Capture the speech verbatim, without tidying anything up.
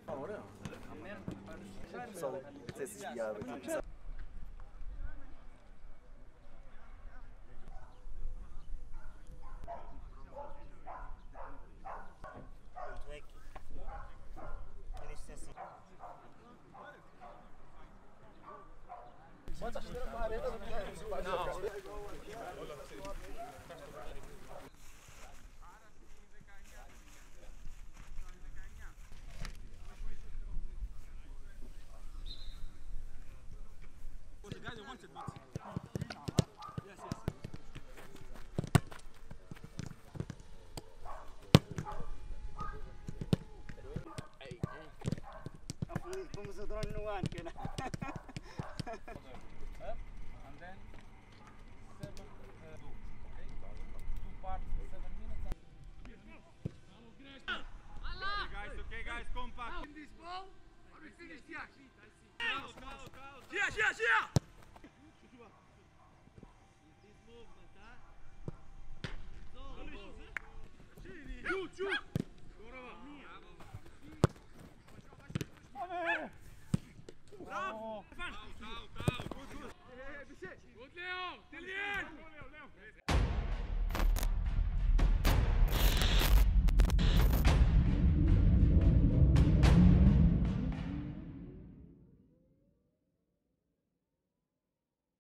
Só dissesse desviado aqui. Vamos a drone no ar, cara. Okay, guys, compact. In this ball, or we finish the action? Yeah, yeah, yeah! Shoot, shoot! Bravo! Good, good. Good, Leo! Till the end!